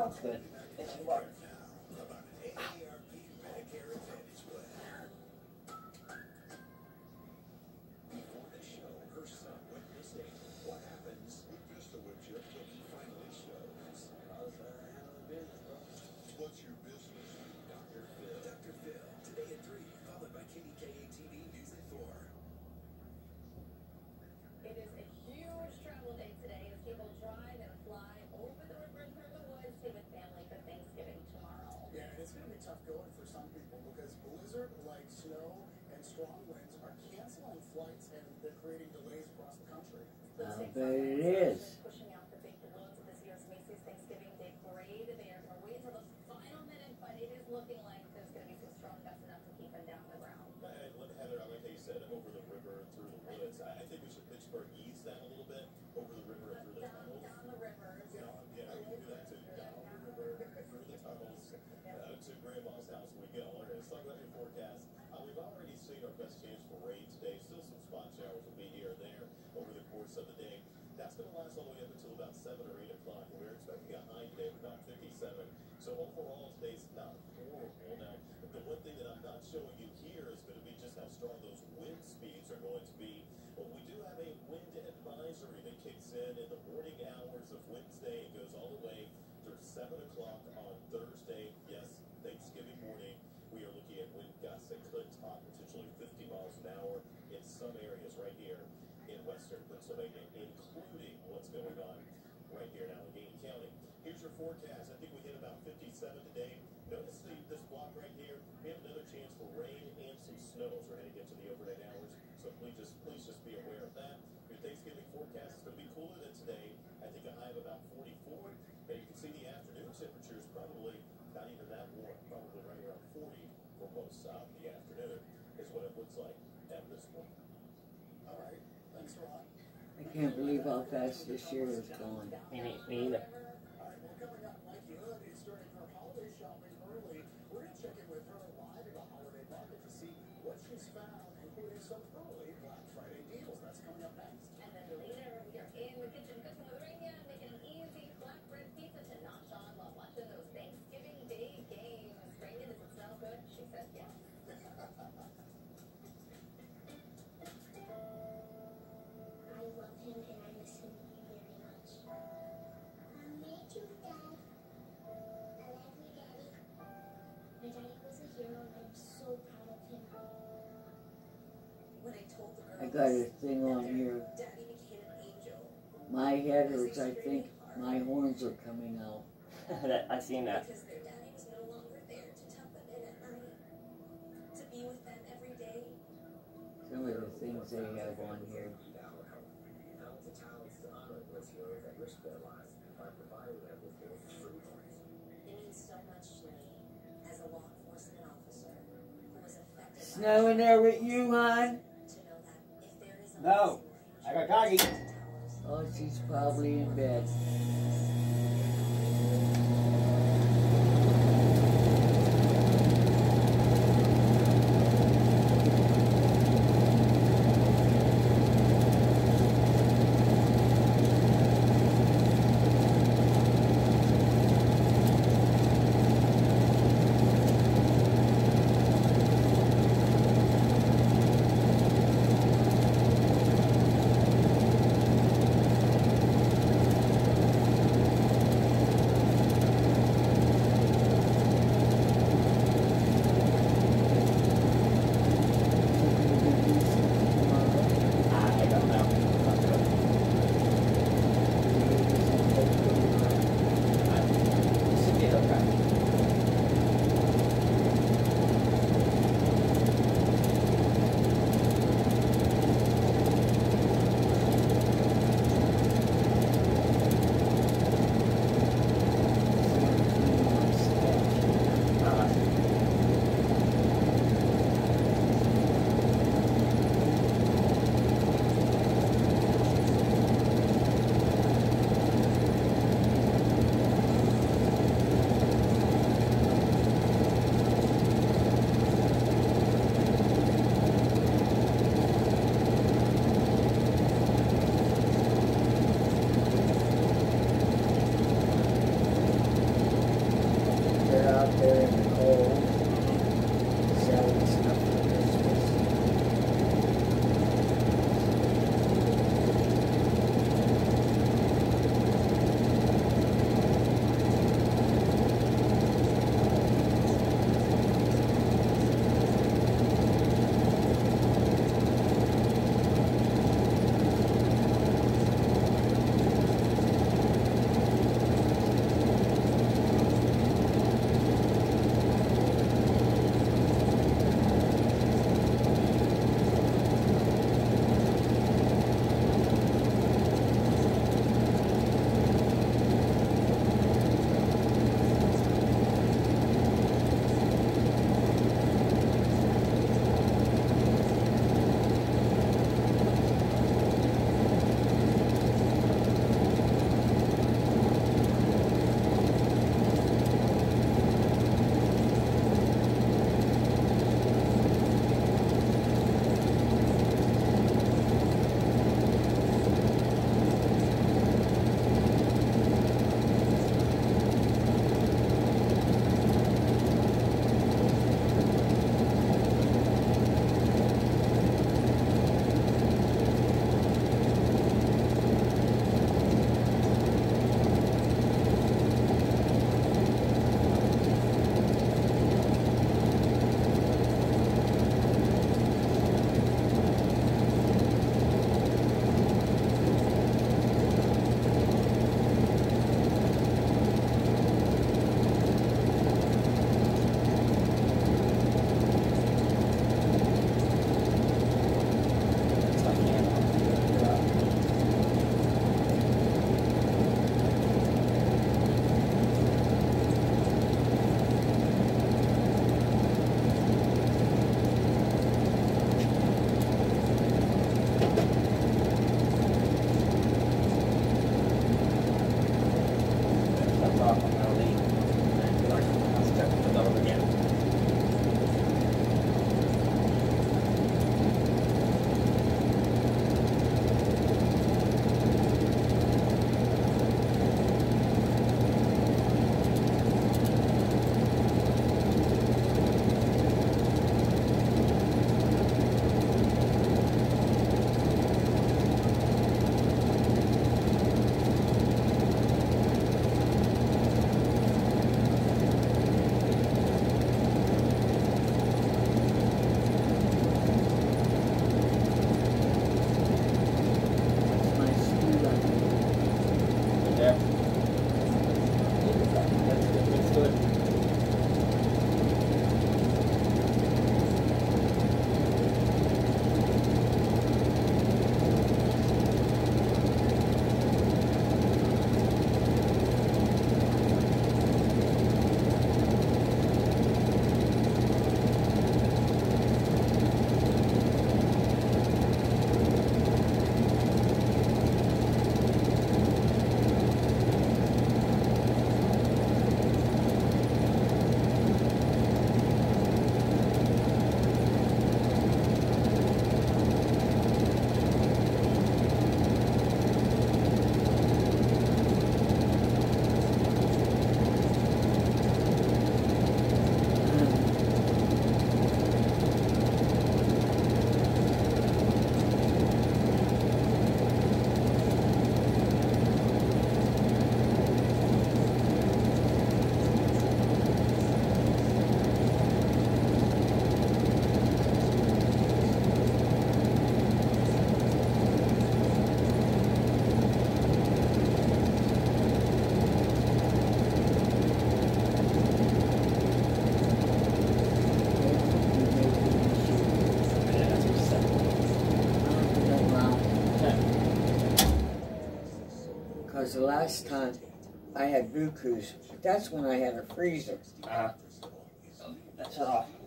Sounds good. It should work. What's your business? Dr. Phil. Dr. Phil. Today at 3, followed by KDKA TV News at 4. It is a huge travel day today as people drive and fly over the river and through the woods to be with family for Thanksgiving tomorrow. Yeah, and it's going to be tough going for some people because blizzard, like snow, and strong winds are canceling flights and they're creating delays across the country. I bet it is. Pushing out the big balloons of this year's Macy's Thanksgiving Day Parade. They are going to wait until the final minute, but it is looking like there's going to be some strong gusts enough to keep them down the ground. Heather, I like how you said over the river and through the woods. I think we should Pittsburgh ease that a little bit. Over the river and through the tunnels. Down the rivers. Yeah, we can do that too. Down the river, through the tunnels, to Grandma's house we go. All right, let's talk about your forecast. We've already seen our best chance for rain today. Still some spot showers will be here and there over the course of the day. That's going to last all the way up until about 7 or 8 o'clock. We're expecting a high today of about 57. So overall, today's not horrible. Now, the one thing that I'm not showing you here is going to be just how strong those wind speeds are going to be. But we do have a wind advisory that kicks in the morning hours of Wednesday. It goes all the way through 7 o'clock on Thursday. Yes, Thanksgiving morning. We are looking at wind gusts that could top potentially 50 miles an hour in some areas right here in western Pennsylvania, including what's going on right here in Allegheny County. Here's your forecast. I think we hit about 57 today. Notice this block right here. We have another chance for rain and some snow as we're heading into the overnight hours. So please just be aware of that. Your Thanksgiving forecast is going to be cooler than today. I think a high of about 44. And you can see the afternoon temperatures probably not even that warm. Probably right around 40 for most of the afternoon is what it looks like at this point. All right. Thanks, Ron. I can't believe how fast this year is going. Me either. All right, well, coming up, Mikey Hood is starting her holiday shopping early. We're going to check in with her live at the holiday market to see what she's found, including some early Black Friday deals. That's coming up next. And then later, we are in the kitchen cooking with Rania, making an easy flatbread pizza to notch on while watching those Thanksgiving Day games. Rania, does it smell good? She says yes. I love him and I miss him very much. Me too, Dad. I love you, Daddy. My daddy was a hero and I'm so proud of him. When I told the girls I got a thing on here. Daddy became an angel. My head hurts. I think my horns are coming out. I seen that. Because their daddy was no longer there to tuck them in at night, to be with them every day. Some of the things they have on here. It means so much to me as a law enforcement officer who was affected by Snowing there with you, hon? to know that if there is a No, I got doggy. Oh, she's probably in bed. out there in the cold, selling stuff for Christmas. The last time I had Buku's, but that's when I had a freezer. That's off.